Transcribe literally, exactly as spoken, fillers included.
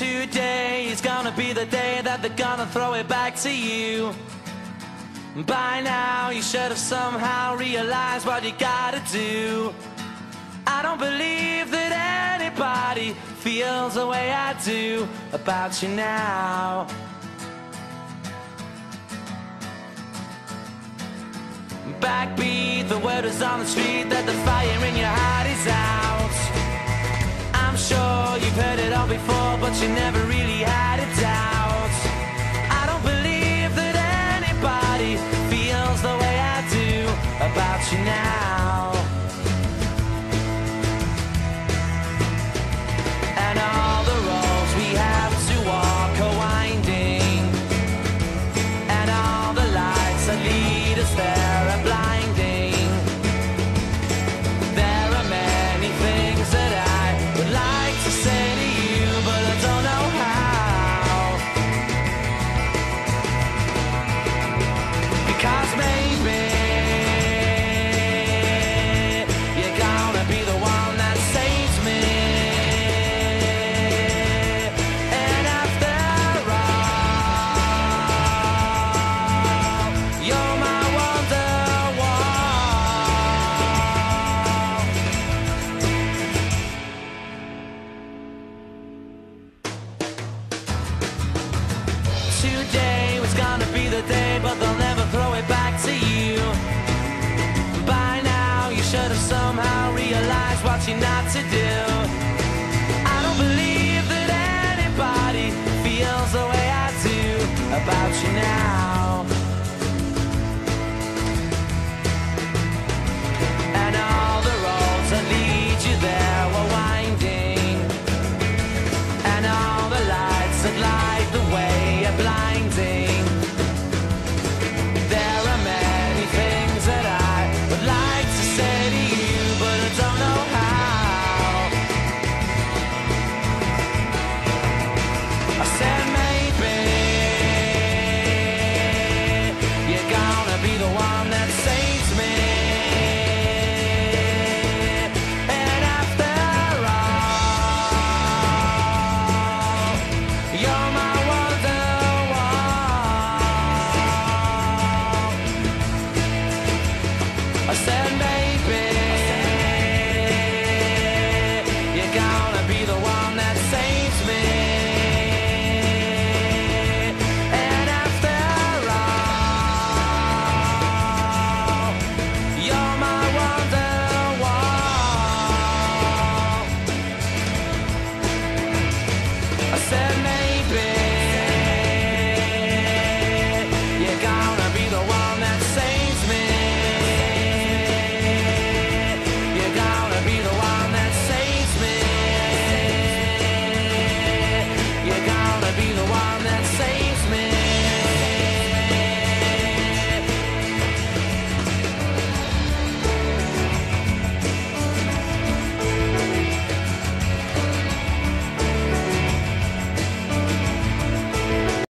Today is gonna be the day that they're gonna throw it back to you. By now you should have somehow realized what you gotta do. I don't believe that anybody feels the way I do about you now. Backbeat, the word is on the street that the fire in your heart is out. I'm sure you've heard it all before, but you never really had a doubt. I don't believe that anybody feels the way I do about you now. And all the roads we have to walk are winding, and all the lights that lead us there are blinding. There are many things that I would like to say to you, but I don't know how. Because maybe you're gonna be the one that saves me. And after all, you're my Today was gonna be the day, but they'll never throw it back to you. By now you should have somehow realized what you're not to do. I don't believe that anybody feels the way I do about you now. And all the roads that lead you there were winding, and all the lights that light the way are blinding. There are many things that I would like to say to you, but I don't know how. I said maybe you're gonna be the one that saves me. And after all, you're my Wonderwall. I said maybe